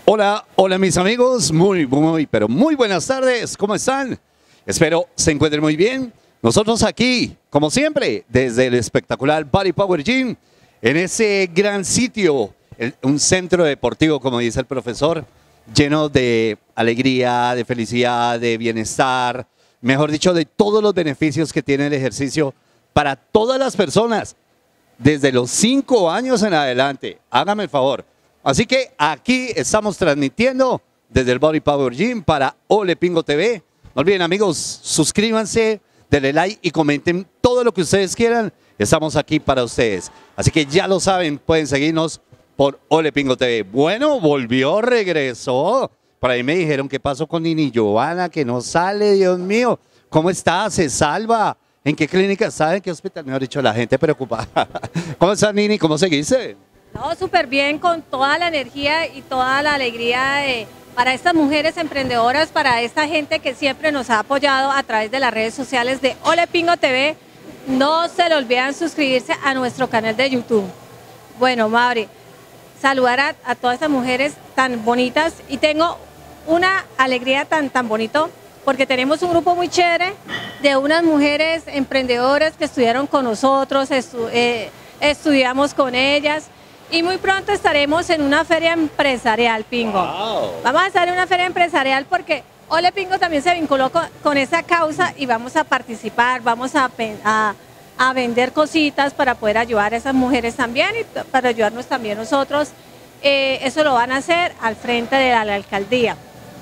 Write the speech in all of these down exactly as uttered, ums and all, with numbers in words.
Hola, hola mis amigos, muy, muy, pero muy buenas tardes, ¿cómo están? Espero se encuentren muy bien. Nosotros aquí, como siempre, desde el espectacular Body Power Gym, en ese gran sitio, el- un centro deportivo, como dice el profesor, lleno de alegría, de felicidad, de bienestar, mejor dicho, de todos los beneficios que tiene el ejercicio para todas las personas desde los cinco años en adelante. Hágame el favor. Así que aquí estamos transmitiendo desde el Body Power Gym para Ole Pingo T V. No olviden, amigos, suscríbanse, denle like y comenten todo lo que ustedes quieran. Estamos aquí para ustedes. Así que ya lo saben, pueden seguirnos por Ole Pingo T V. Bueno, volvió, regresó. Por ahí me dijeron qué pasó con Nini Giovanna, que no sale, Dios mío. ¿Cómo está? ¿Se salva? ¿En qué clínica está? ¿En qué hospital? Me ha dicho la gente preocupada. ¿Cómo está, Nini? ¿Cómo seguiste? No, súper bien, con toda la energía y toda la alegría de- para estas mujeres emprendedoras, para esta gente que siempre nos ha apoyado a través de las redes sociales de Ole Pingo T V. No se le olviden suscribirse a nuestro canal de YouTube. Bueno, Mauri, saludar a, a todas estas mujeres tan bonitas y tengo una alegría tan, tan bonito porque tenemos un grupo muy chévere de unas mujeres emprendedoras que estudiaron con nosotros, estu- eh, estudiamos con ellas. Y muy pronto estaremos en una feria empresarial, Pingo. Wow. Vamos a estar en una feria empresarial porque Ole Pingo también se vinculó con, con esa causa y vamos a participar, vamos a, pe- a, a vender cositas para poder ayudar a esas mujeres también y t- para ayudarnos también nosotros. Eh, eso lo van a hacer al frente de la, la alcaldía.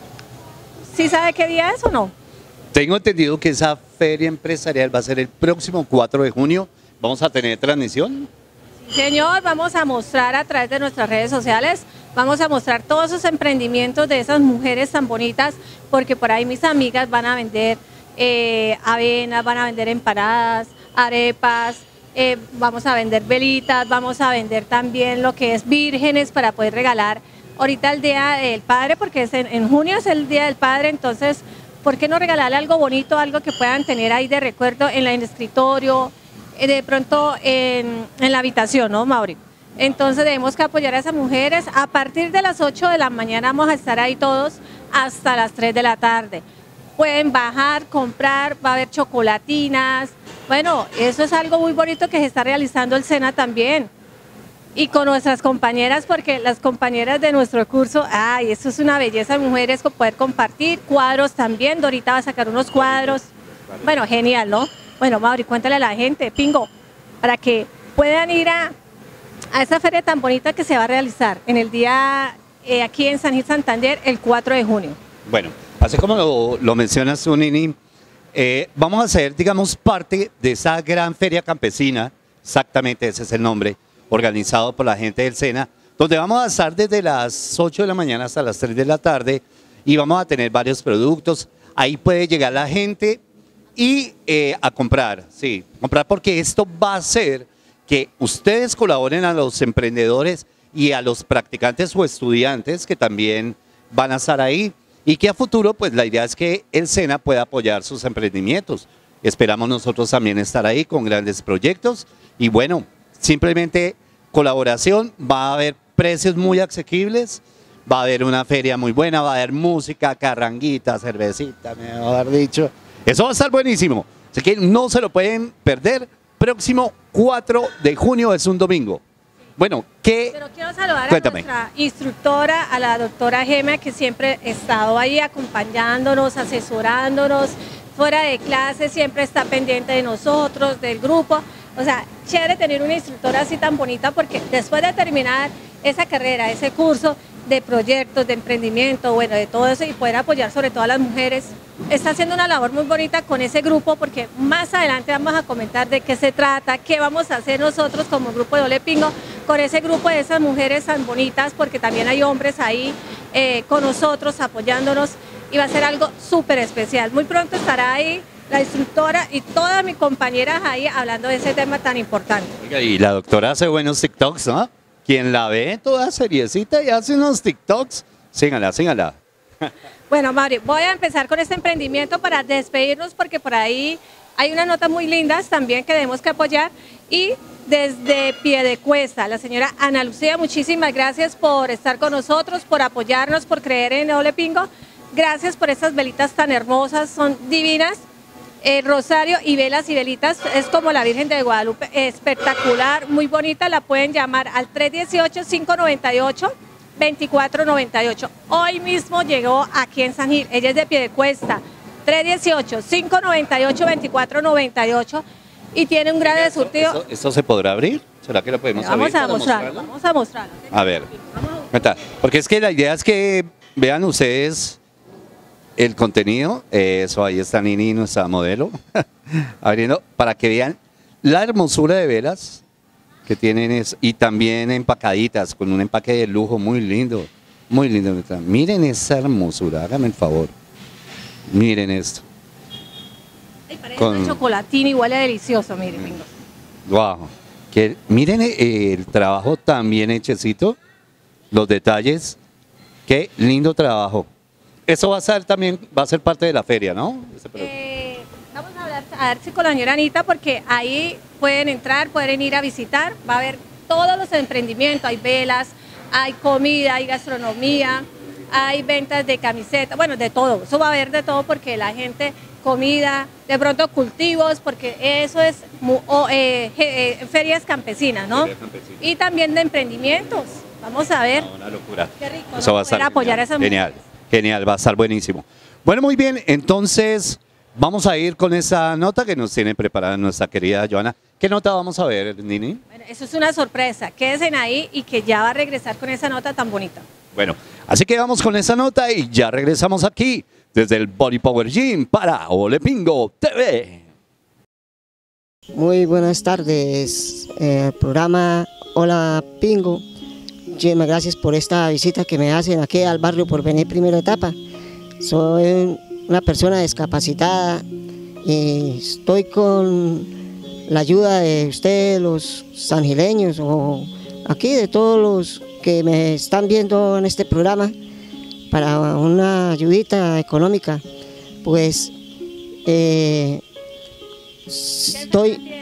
¿Sí sabe qué día es o no? Tengo entendido que esa feria empresarial va a ser el próximo cuatro de junio. ¿Vamos a tener transmisión? Señor, vamos a mostrar a través de nuestras redes sociales, vamos a mostrar todos esos emprendimientos de esas mujeres tan bonitas, porque por ahí mis amigas van a vender eh, avena, van a vender empanadas, arepas, eh, vamos a vender velitas, vamos a vender también lo que es vírgenes para poder regalar ahorita el Día del Padre, porque es en, en junio es el Día del Padre, entonces, ¿por qué no regalarle algo bonito, algo que puedan tener ahí de recuerdo en la- en el escritorio? Eh, de pronto en, en la habitación, ¿no, Mauri? Entonces tenemos que apoyar a esas mujeres. A partir de las ocho de la mañana vamos a estar ahí todos hasta las tres de la tarde. Pueden bajar, comprar, va a haber chocolatinas. Bueno, eso es algo muy bonito que se está realizando el SENA también. Y con nuestras compañeras, porque las compañeras de nuestro curso, ay, eso es una belleza, mujeres, con poder compartir cuadros también. Dorita va a sacar unos cuadros. Bueno, genial, ¿no? Bueno, Mauri, cuéntale a la gente, Pingo, para que puedan ir a, a esa feria tan bonita que se va a realizar en el día, eh, aquí en San Gil Santander, el cuatro de junio. Bueno, así como lo, lo mencionas tú, Nini, eh, vamos a hacer, digamos, parte de esa gran feria campesina, exactamente ese es el nombre, organizado por la gente del SENA, donde vamos a estar desde las ocho de la mañana hasta las tres de la tarde y vamos a tener varios productos. Ahí puede llegar la gente y eh, a comprar, sí, comprar porque esto va a hacer que ustedes colaboren a los emprendedores y a los practicantes o estudiantes que también van a estar ahí y que a futuro pues la idea es que el SENA pueda apoyar sus emprendimientos. Esperamos nosotros también estar ahí con grandes proyectos y bueno, simplemente colaboración, va a haber precios muy asequibles, va a haber una feria muy buena, va a haber música, carranguita, cervecita, mejor dicho. Eso va a estar buenísimo. Así que no se lo pueden perder. Próximo cuatro de junio es un domingo. Bueno, ¿qué? Pero quiero saludar Cuéntame. a nuestra instructora, a la doctora Gema, que siempre ha estado ahí acompañándonos, asesorándonos, fuera de clase, siempre está pendiente de nosotros, del grupo. O sea, chévere tener una instructora así tan bonita, porque después de terminar esa carrera, ese curso de proyectos, de emprendimiento, bueno, de todo eso, y poder apoyar sobre todo a las mujeres, está haciendo una labor muy bonita con ese grupo, porque más adelante vamos a comentar de qué se trata, qué vamos a hacer nosotros como grupo de Ole Pingo, con ese grupo de esas mujeres tan bonitas, porque también hay hombres ahí eh, con nosotros apoyándonos, y va a ser algo súper especial. Muy pronto estará ahí la instructora y todas mis compañeras ahí hablando de ese tema tan importante. Oiga, y la doctora hace buenos TikToks, ¿no? Quien la ve toda seriecita y hace unos TikToks, síganla, síganla. Bueno, Mauri, voy a empezar con este emprendimiento para despedirnos, porque por ahí hay unas notas muy lindas también que debemos que apoyar, Y desde Piedecuesta, la señora Ana Lucía, muchísimas gracias por estar con nosotros, por apoyarnos, por creer en Ole Pingo. Gracias por estas velitas tan hermosas, son divinas. Eh, rosario y velas y velitas, es como la Virgen de Guadalupe, espectacular, muy bonita. La pueden llamar al tres uno ocho, cinco nueve ocho, dos cuatro nueve ocho. Hoy mismo llegó aquí en San Gil, ella es de Piedecuesta, tres uno ocho, cinco nueve ocho, dos cuatro nueve ocho, y tiene un grado de surtido. ¿Esto, esto se podrá abrir? ¿Será que lo podemos vamos abrir? A mostrar, vamos a mostrarlo. A ver, porque es que la idea es que vean ustedes el contenido. Eso, ahí está Nini, nuestra modelo, abriendo, para que vean la hermosura de velas que tienen, es, y también empacaditas, con un empaque de lujo muy lindo, muy lindo. Miren esa hermosura, háganme el favor, miren esto. Ay, parece con un chocolatín igual es delicioso, miren. Wow, que, miren el trabajo tan bien hechecito, los detalles, qué lindo trabajo. Eso va a ser también, va a ser parte de la feria, ¿no? Eh, vamos a hablar, a ver si con la señora Anita, porque ahí pueden entrar, pueden ir a visitar, va a haber todos los emprendimientos, hay velas, hay comida, hay gastronomía, hay ventas de camisetas, bueno, de todo, eso va a haber de todo, porque la gente, comida, de pronto cultivos, porque eso es oh, eh, eh, ferias campesinas, ¿no? Feria campesina. Y también de emprendimientos, vamos a ver. No, una locura. Qué rico, eso ¿no? va a estar apoyar genial, a esas genial. mujeres. Genial, va a estar buenísimo. Bueno, muy bien, entonces vamos a ir con esa nota que nos tiene preparada nuestra querida Joana. ¿Qué nota vamos a ver, Nini? Bueno, eso es una sorpresa, quédense ahí y que ya va a regresar con esa nota tan bonita. Bueno, así que vamos con esa nota y ya regresamos aquí desde el Body Power Gym para Ole Pingo T V. Muy buenas tardes, eh, programa Hola Pingo. Muchísimas gracias por esta visita que me hacen aquí al barrio Porvenir Primera Etapa. Soy una persona discapacitada y estoy con la ayuda de ustedes, los sangileños, o aquí de todos los que me están viendo en este programa, para una ayudita económica. Pues eh, estoy...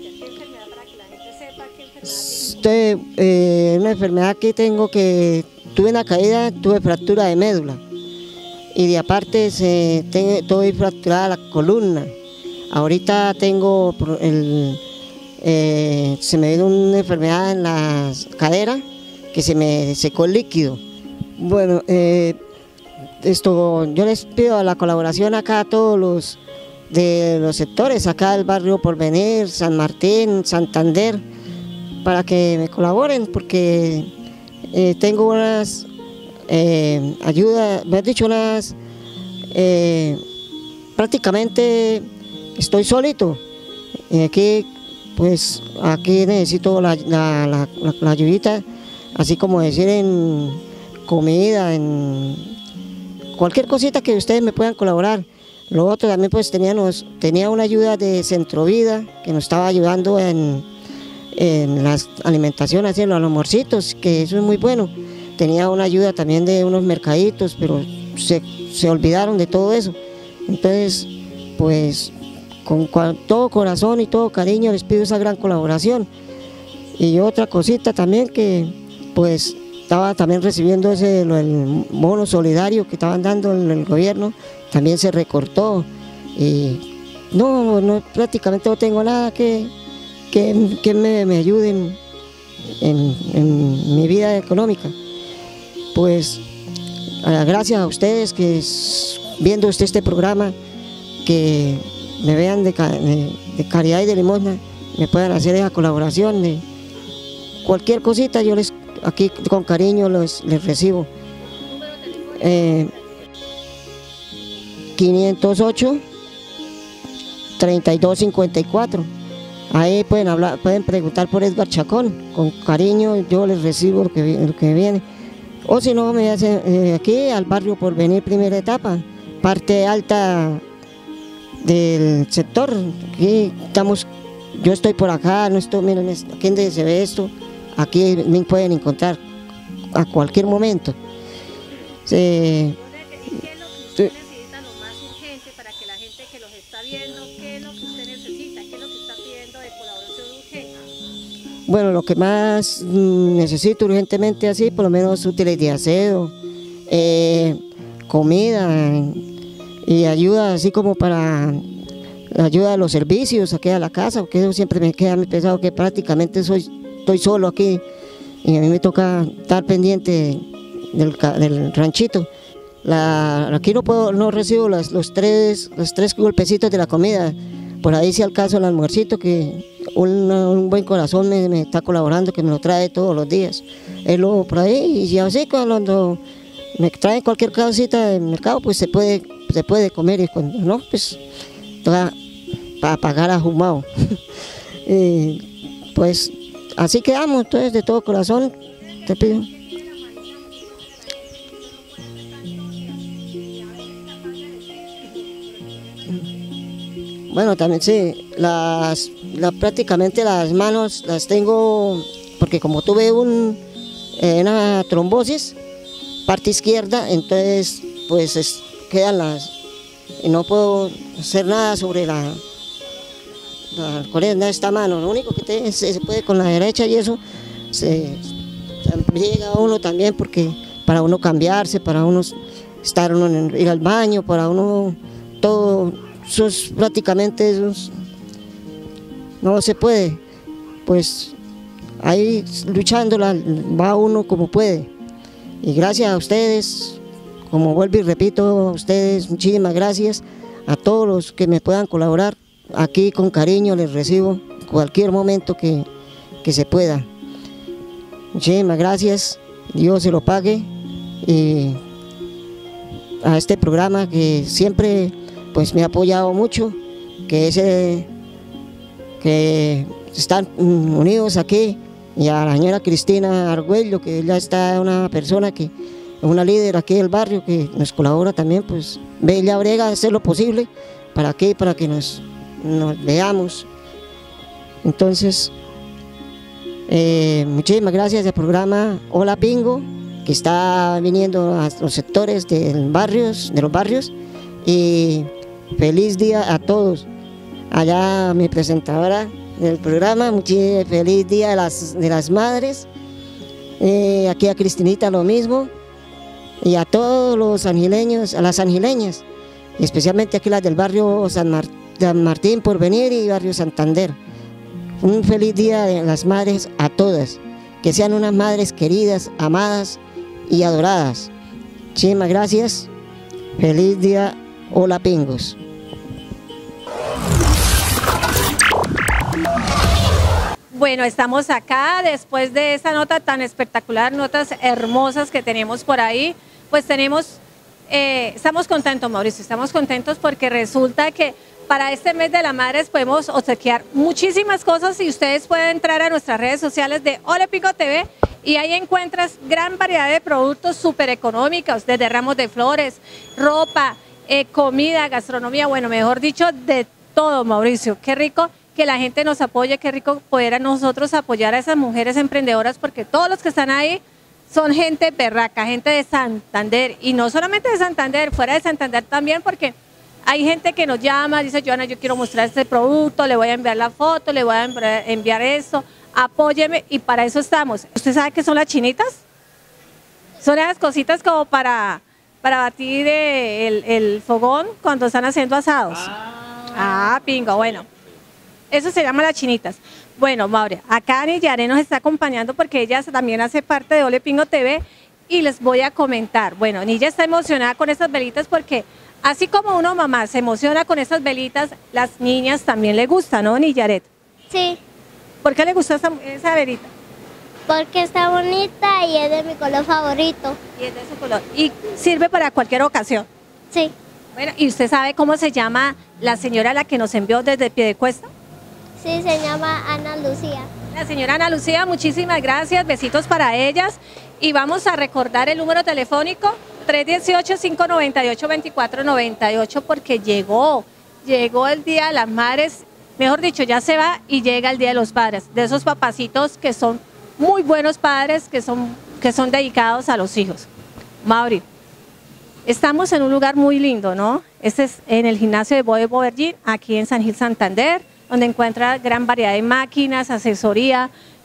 Estoy, eh, una enfermedad que tengo, que tuve una caída, tuve fractura de médula y de aparte se, tengo, estoy fracturada la columna. Ahorita tengo el, eh, se me dio una enfermedad en la cadera que se me secó el líquido. Bueno, eh, esto, yo les pido la colaboración acá a todos los de los sectores, acá del barrio Porvenir, San Martín, Santander, para que me colaboren, porque eh, tengo unas eh, ayudas, me has dicho unas, eh, prácticamente estoy solito, y aquí pues aquí necesito la, la, la, la, la ayudita, así como decir en comida, en cualquier cosita que ustedes me puedan colaborar. Lo otro también pues teníamos, tenía una ayuda de Centrovida que nos estaba ayudando en en las alimentaciones, en los almuercitos, que eso es muy bueno. Tenía una ayuda también de unos mercaditos, pero se, se olvidaron de todo eso. Entonces, pues, con cual, todo corazón y todo cariño les pido esa gran colaboración. Y otra cosita también, que pues estaba también recibiendo ese, el bono solidario que estaban dando en el gobierno, también se recortó. Y no, no prácticamente no tengo nada que... que, que me, me ayuden en, en mi vida económica. Pues gracias a ustedes que viendo usted este programa, que me vean de, de, de caridad y de limosna, me puedan hacer esa colaboración de cualquier cosita, yo les aquí con cariño les, les recibo. Eh, quinientos ocho, treinta y dos cincuenta y cuatro. Ahí pueden hablar, pueden preguntar por Edgar Chacón, con cariño yo les recibo lo que, lo que viene. O si no, me hacen eh, aquí al barrio Porvenir Primera Etapa, parte alta del sector. Aquí estamos, yo estoy por acá, no estoy, miren, aquí donde se ve esto, aquí me pueden encontrar a cualquier momento. Se, ¿Qué es lo que usted necesita lo más urgente para que la gente que los está viendo, qué es lo que usted necesita, qué es lo que está pidiendo de colaboración urgente? Bueno, lo que más mm, necesito urgentemente así, por lo menos útiles de aseo, eh, comida y ayuda así como para la ayuda de los servicios aquí a la casa, porque eso siempre me queda muy pesado, que prácticamente soy, estoy solo aquí y a mí me toca estar pendiente del, del ranchito. La, aquí no puedo, no recibo las, los, tres, los tres golpecitos de la comida, por ahí si al caso el almuercito que un, un buen corazón me, me está colaborando, que me lo trae todos los días, es lo por ahí, y así cuando me traen cualquier cosita del mercado pues se puede, se puede comer, y cuando no pues toca para pagar a Jumao. Y pues así quedamos, entonces de todo corazón te pido. Bueno, también sí, las, la, prácticamente las manos las tengo, porque como tuve un, eh, una trombosis, parte izquierda, entonces pues es, quedan las, y no puedo hacer nada sobre la, la con esta mano, lo único que te, se, se puede con la derecha y eso, se, se llega a uno también, porque para uno cambiarse, para uno estar uno en, ir al baño, para uno todo. Esos prácticamente esos no se puede, pues ahí luchándola va uno como puede, y gracias a ustedes, como vuelvo y repito, a ustedes muchísimas gracias, a todos los que me puedan colaborar, aquí con cariño les recibo cualquier momento que, que se pueda. Muchísimas gracias, Dios se lo pague, y a este programa que siempre pues me ha apoyado mucho, que ese que están unidos aquí, y a la señora Cristina Argüello, que ella está una persona que es una líder aquí del barrio que nos colabora también, pues ella brega a hacer lo posible para que para que nos, nos veamos. Entonces eh, muchísimas gracias al programa Hola Pingo, que está viniendo a los sectores del barrios, de los barrios, y feliz día a todos. Allá mi presentadora del programa, muchísimo feliz día de las, de las madres. Eh, aquí a Cristinita lo mismo. Y a todos los angileños, a las angileñas, especialmente aquí las del barrio San, Mar, San Martín Porvenir y barrio Santander. Un feliz día de las madres a todas. Que sean unas madres queridas, amadas y adoradas. Muchísimas gracias. Feliz día. Hola Pingos. Bueno, estamos acá después de esta nota tan espectacular, notas hermosas que tenemos por ahí, pues tenemos, eh, estamos contentos, Mauricio, estamos contentos porque resulta que para este mes de las madres podemos obsequiar muchísimas cosas, y ustedes pueden entrar a nuestras redes sociales de Hola Pingo T V y ahí encuentras gran variedad de productos súper económicos, desde ramos de flores, ropa, Eh, comida, gastronomía, bueno, mejor dicho, de todo, Mauricio. Qué rico que la gente nos apoye, qué rico poder a nosotros apoyar a esas mujeres emprendedoras, porque todos los que están ahí son gente berraca, gente de Santander, y no solamente de Santander, fuera de Santander también, porque hay gente que nos llama, dice, Joana, yo quiero mostrar este producto, le voy a enviar la foto, le voy a enviar esto, apóyeme, y para eso estamos. ¿Usted sabe qué son las chinitas? Son esas cositas como para... para batir el, el fogón cuando están haciendo asados. Ah. ah, pingo, bueno. Eso se llama las chinitas. Bueno, Maure, acá Niyare nos está acompañando porque ella también hace parte de Hola Pingo T V, y les voy a comentar. Bueno, Niya está emocionada con estas velitas porque así como uno, mamá, se emociona con estas velitas, las niñas también le gustan, ¿no, Niyaret? Sí. ¿Por qué le gusta esa, esa velita? Porque está bonita y es de mi color favorito. Y es de su color. Y sirve para cualquier ocasión. Sí. Bueno, ¿y usted sabe cómo se llama la señora a la que nos envió desde Piedecuesta? Sí, se llama Ana Lucía. La señora Ana Lucía, muchísimas gracias, besitos para ellas. Y vamos a recordar el número telefónico tres uno ocho, cinco nueve ocho, dos cuatro nueve ocho, porque llegó, llegó el Día de las Madres, mejor dicho, ya se va y llega el Día de los Padres, de esos papacitos que son muy buenos padres, que son, que son dedicados a los hijos. Mauri, estamos en un lugar muy lindo, ¿no? Este es en el gimnasio de Boe Bovergín, aquí en San Gil, Santander, donde encuentra gran variedad de máquinas, asesoría,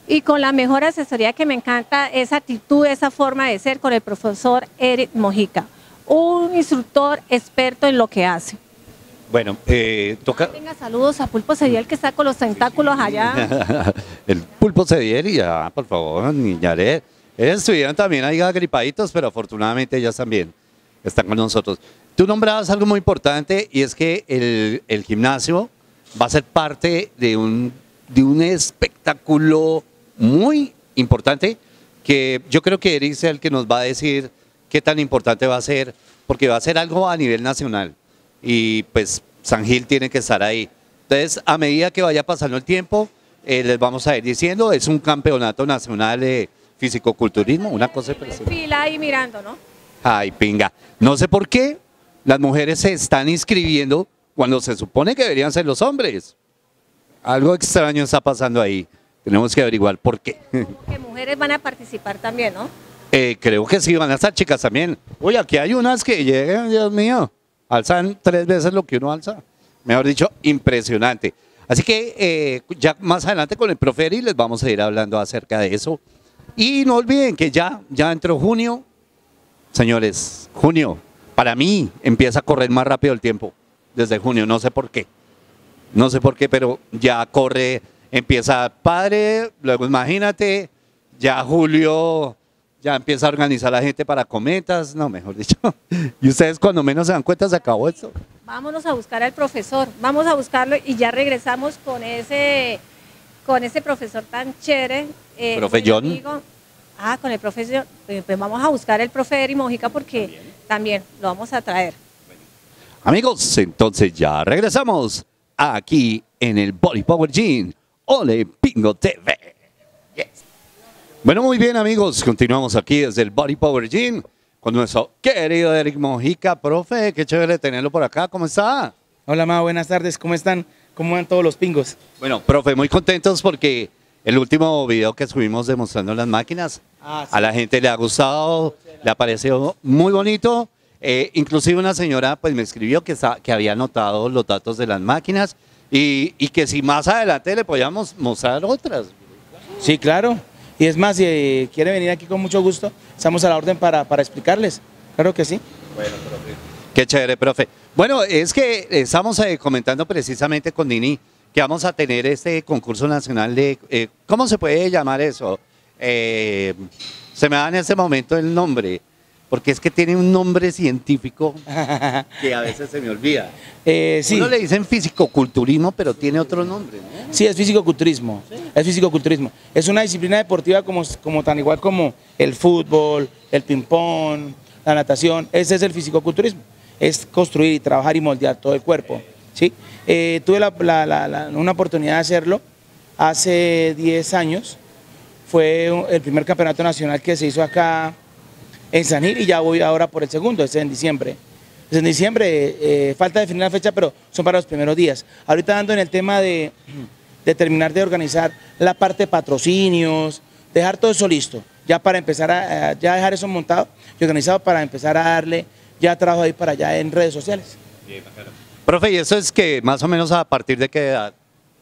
y con la mejor asesoría que me encanta, esa actitud, esa forma de ser, con el profesor Eric Mojica, un instructor experto en lo que hace. Bueno, eh, toca... Venga, saludos a Pulpo Cediel, que está con los tentáculos allá. El Pulpo Cediel y ya, por favor, niñaret. Ellos estuvieron también ahí agripaditos, pero afortunadamente ellas también están con nosotros. Tú nombrabas algo muy importante y es que el, el gimnasio va a ser parte de un, de un espectáculo muy importante que yo creo que Eric es el que nos va a decir qué tan importante va a ser, porque va a ser algo a nivel nacional y pues San Gil tiene que estar ahí. Entonces, a medida que vaya pasando el tiempo, eh, les vamos a ir diciendo, es un campeonato nacional de fisicoculturismo, una cosa preciosa. Fila ahí mirando, ¿no? Ay, pinga. No sé por qué las mujeres se están inscribiendo cuando se supone que deberían ser los hombres. Algo extraño está pasando ahí. Tenemos que averiguar por qué. Que mujeres van a participar también, ¿no? Eh, creo que sí, van a estar chicas también. Oye, aquí hay unas que llegan, Dios mío, alzan tres veces lo que uno alza. Mejor dicho, impresionante. Así que eh, ya más adelante con el profe Eri les vamos a ir hablando acerca de eso. Y no olviden que ya, ya entró junio. Señores, junio, para mí empieza a correr más rápido el tiempo. Desde junio, no sé por qué. No sé por qué, pero ya corre, empieza padre, luego imagínate, ya julio, ya empieza a organizar la gente para cometas, no, mejor dicho. Y ustedes cuando menos se dan cuenta se acabó esto. Vámonos a buscar al profesor, vamos a buscarlo y ya regresamos con ese, con ese profesor tan chévere. Eh, Profe John. Amigo. Ah, con el profesor, pues vamos a buscar el profe Eri Mojica porque también. también lo vamos a traer. Amigos, entonces ya regresamos aquí en el Body Power Gym, Ole Pingo T V. Yes. Bueno, muy bien amigos, continuamos aquí desde el Body Power Gym con nuestro querido Eric Mojica. Profe, qué chévere tenerlo por acá, ¿cómo está? Hola, Ma, buenas tardes, ¿cómo están? ¿Cómo van todos los pingos? Bueno, profe, muy contentos porque el último video que subimos demostrando las máquinas, ah, sí. A la gente le ha gustado, le ha parecido muy bonito. Eh, inclusive una señora pues me escribió que, que había anotado los datos de las máquinas y, y que si más adelante le podíamos mostrar otras. Sí, claro. Y es más, si eh, quiere venir aquí con mucho gusto, estamos a la orden para, para explicarles. Claro que sí. Bueno, profe. Qué chévere, profe. Bueno, es que estamos eh, comentando precisamente con Nini que vamos a tener este concurso nacional de, eh, ¿cómo se puede llamar eso? Eh, se me da en este momento el nombre, porque es que tiene un nombre científico que a veces se me olvida. Eh, sí. Uno le dicen fisicoculturismo, pero tiene otro nombre, ¿no? Sí, es fisicoculturismo, ¿sí? Es fisicoculturismo. Es una disciplina deportiva como, como tan igual como el fútbol, el ping-pong, la natación. Ese es el fisicoculturismo, es construir y trabajar y moldear todo el cuerpo, ¿sí? Eh, tuve la, la, la, la, una oportunidad de hacerlo hace diez años, fue el primer campeonato nacional que se hizo acá en San Gil y ya voy ahora por el segundo, es en diciembre. Es en diciembre, eh, falta definir la fecha, pero son para los primeros días. Ahorita ando en el tema de, de terminar de organizar la parte de patrocinios, dejar todo eso listo, ya para empezar a, a ya dejar eso montado y organizado para empezar a darle ya trabajo ahí para allá en redes sociales. Bien, profe, ¿y eso es que más o menos a partir de qué edad?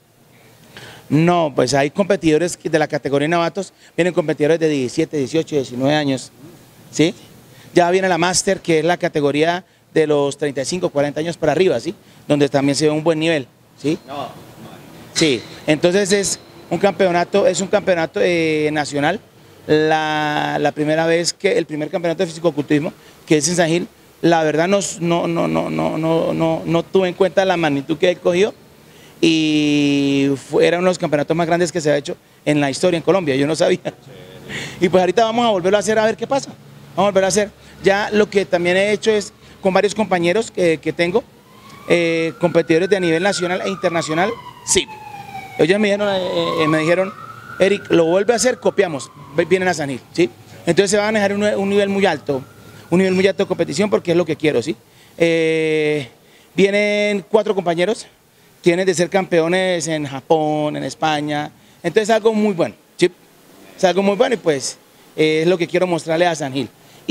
No, pues hay competidores de la categoría de novatos, vienen competidores de diecisiete, dieciocho, diecinueve años, ¿sí? Ya viene la Master, que es la categoría de los treinta y cinco, cuarenta años para arriba, ¿sí? Donde también se ve un buen nivel, ¿sí? No, no. Sí, entonces es un campeonato, es un campeonato eh, nacional, la, la primera vez que, el primer campeonato de fisicoculturismo, que es en San Gil, la verdad no, no, no, no, no, no, no, no tuve en cuenta la magnitud que he cogido y fue, era uno de los campeonatos más grandes que se ha hecho en la historia en Colombia, yo no sabía. Y pues ahorita vamos a volverlo a hacer a ver qué pasa, vamos a volverlo a hacer. Ya lo que también he hecho es con varios compañeros que, que tengo, eh, competidores de a nivel nacional e internacional, sí. Ellos me dijeron, eh, me dijeron, Eric, lo vuelve a hacer, copiamos, vienen a San Gil, ¿sí? Entonces se van a dejar un, un nivel muy alto, un nivel muy alto de competición porque es lo que quiero, ¿sí? Eh, vienen cuatro compañeros, tienen de ser campeones en Japón, en España, entonces es algo muy bueno, ¿sí? Es algo muy bueno y pues eh, es lo que quiero mostrarle a San Gil.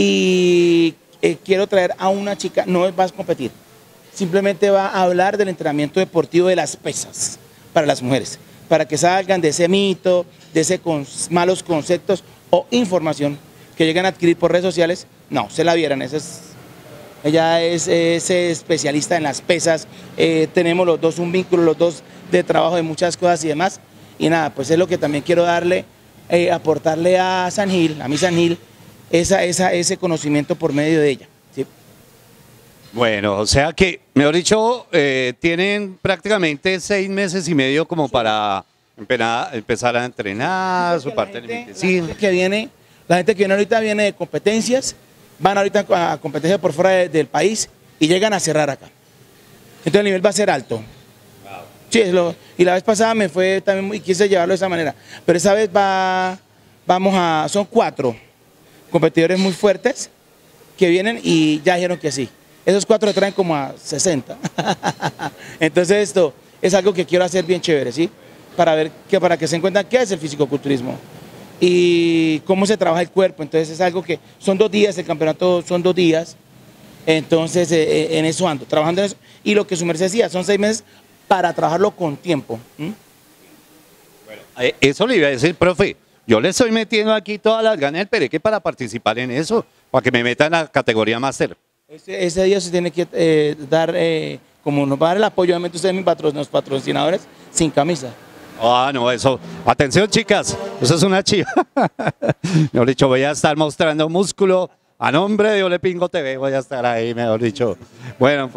Y eh, quiero traer a una chica, no va a competir, simplemente va a hablar del entrenamiento deportivo de las pesas para las mujeres. para que salgan de ese mito, de ese con, malos conceptos o información que llegan a adquirir por redes sociales. No, se la vieran, esa es, ella es, es especialista en las pesas, eh, tenemos los dos un vínculo, los dos de trabajo de muchas cosas y demás, y nada, pues es lo que también quiero darle, eh, aportarle a San Gil, a mi San Gil, esa, esa, ese conocimiento por medio de ella. ¿Sí? Bueno, o sea que, mejor dicho, eh, tienen prácticamente seis meses y medio como para empezar, empezar a entrenar, su parte alimenticia. Que viene, la gente que viene ahorita viene de competencias, van ahorita a competencias por fuera de, del país y llegan a cerrar acá. Entonces el nivel va a ser alto. Wow. Sí, es lo, y la vez pasada me fue también muy, quise llevarlo de esa manera, pero esa vez va, vamos a, son cuatro competidores muy fuertes que vienen y ya dijeron que sí. Esos cuatro traen como a sesenta. Entonces esto es algo que quiero hacer bien chévere, ¿sí? Para ver, que, para que se encuentren qué es el fisicoculturismo y cómo se trabaja el cuerpo. Entonces es algo que son dos días, el campeonato son dos días, entonces eh, en eso ando, trabajando en eso. Y lo que su merced decía, son seis meses para trabajarlo con tiempo. ¿Mm? Bueno, eh, eso le iba a decir, profe, yo le estoy metiendo aquí todas las ganas del pereque para participar en eso, para que me meta en la categoría máster. Ese, ese día se tiene que eh, dar, eh, como nos va a dar el apoyo, obviamente ustedes mis patro, los patrocinadores, sin camisa. Ah, no, eso. Atención, chicas, eso es una chiva. Mejor dicho, voy a estar mostrando músculo a nombre de Ole Pingo T V, voy a estar ahí, mejor dicho. Bueno,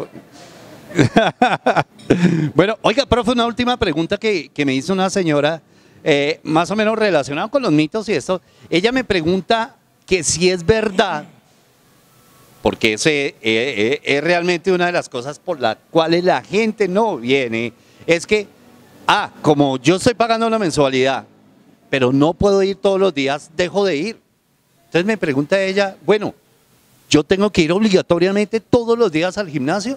bueno, oiga, profe, una última pregunta que, que me hizo una señora, eh, más o menos relacionada con los mitos y esto. Ella me pregunta que si es verdad, porque ese eh, eh, es realmente una de las cosas por las cuales la gente no viene, es que, ah, como yo estoy pagando una mensualidad, pero no puedo ir todos los días, dejo de ir. Entonces me pregunta ella, bueno, ¿yo tengo que ir obligatoriamente todos los días al gimnasio?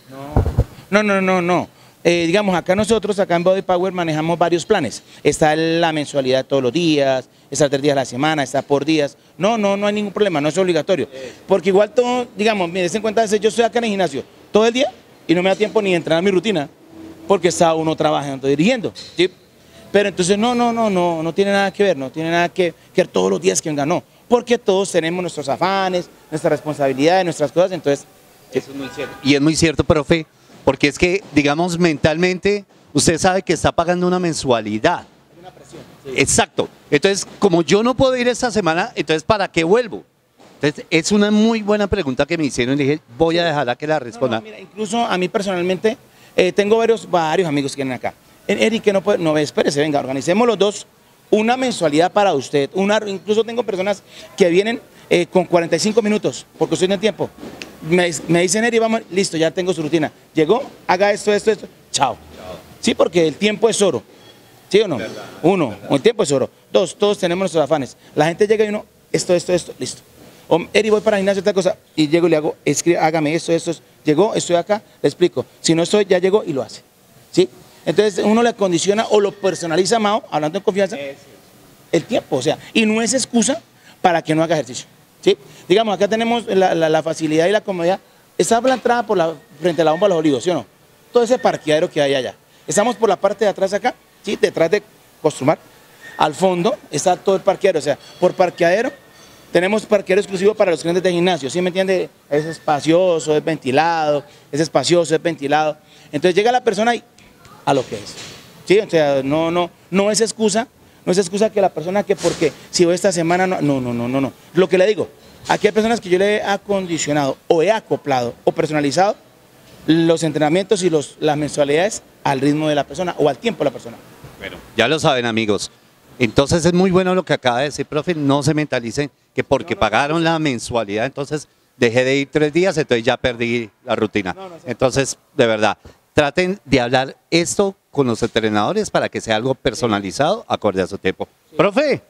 No, no, no, no. Eh, digamos, acá nosotros, acá en Body Power manejamos varios planes. Está la mensualidad todos los días, está tres días a la semana, está por días. No, no, no hay ningún problema, no es obligatorio. Porque igual todo, digamos, me en cuenta, yo estoy acá en el gimnasio todo el día y no me da tiempo ni de entrenar mi rutina, porque está uno trabajando, dirigiendo. ¿Sí? Pero entonces no, no, no, no, no tiene nada que ver, no tiene nada que ver todos los días que venga, no. Porque todos tenemos nuestros afanes, nuestras responsabilidades, nuestras cosas, entonces... Eso es muy cierto. Y es muy cierto, profe, porque es que, digamos, mentalmente, usted sabe que está pagando una mensualidad. Una presión. Sí. Exacto. Entonces, como yo no puedo ir esta semana, entonces, ¿para qué vuelvo? Entonces, es una muy buena pregunta que me hicieron y dije, voy a dejarla que la responda. No, no, mira, incluso a mí personalmente, eh, tengo varios, varios amigos que vienen acá. Eric, que no puede, no, espérese, venga, organicemos los dos una mensualidad para usted. Una, incluso tengo personas que vienen eh, con cuarenta y cinco minutos, porque usted tiene tiempo. Me, me dicen, Eric, vamos, listo, ya tengo su rutina. Llegó, haga esto, esto, esto, chao. Chao. Sí, porque el tiempo es oro. ¿Sí o no? ¿Verdad? Uno, ¿verdad? El tiempo es oro. Dos, todos tenemos nuestros afanes. La gente llega y uno, esto, esto, esto, listo. O, Eric, voy para el gimnasio, tal cosa, y llego y le hago, escribe, hágame esto, esto, esto. Llegó, estoy acá, le explico. Si no estoy, ya llegó y lo hace. ¿Sí? Entonces uno le condiciona o lo personaliza, Mao, hablando en confianza, el tiempo, o sea, y no es excusa para que no haga ejercicio. ¿Sí? Digamos, acá tenemos la, la, la facilidad y la comodidad. Está la entrada por la, frente a la bomba de los olivos, ¿sí o no? Todo ese parqueadero que hay allá. Estamos por la parte de atrás acá, ¿sí? Detrás de Costumar. Al fondo está todo el parqueadero, o sea, por parqueadero tenemos parqueadero exclusivo para los clientes de gimnasio, ¿sí me entiende? Es espacioso, es ventilado, es espacioso, es ventilado. Entonces llega la persona y a lo que es. ¿Sí? O sea, no, no, no es excusa. No es excusa que la persona que porque si voy esta semana, no, no, no, no, no, no. Lo que le digo, aquí hay personas que yo le he acondicionado o he acoplado o personalizado los entrenamientos y los, las mensualidades al ritmo de la persona o al tiempo de la persona. Bueno, ya lo saben, amigos. Entonces es muy bueno lo que acaba de decir, profe, no se mentalicen que porque no, no, pagaron no, la mensualidad, entonces dejé de ir tres días, entonces ya perdí la rutina. No, no, entonces, de verdad, traten de hablar esto con los entrenadores para que sea algo personalizado acorde a su tiempo. Sí. Profe,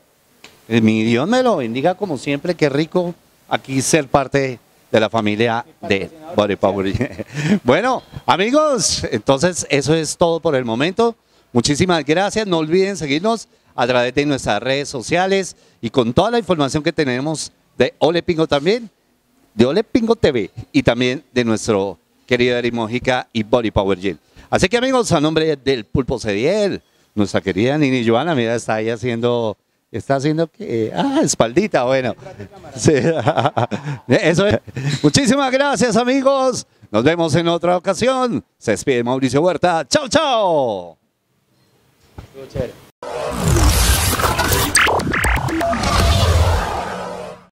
mi Dios me lo bendiga como siempre, qué rico aquí ser parte de la familia de Body Power. Bueno, amigos, entonces eso es todo por el momento. Muchísimas gracias, no olviden seguirnos a través de nuestras redes sociales y con toda la información que tenemos de Ole Pingo también, de Ole Pingo T V y también de nuestro querido Eric Mojica y Body Power Gym. Así que amigos, a nombre del Pulpo Cediel, nuestra querida Nini Joana, mira, está ahí haciendo, está haciendo que, ah, espaldita, bueno. Sí. Eso es. Muchísimas gracias, amigos. Nos vemos en otra ocasión. Se despide Mauricio Huerta. Chao, chao. Estuvo chévere.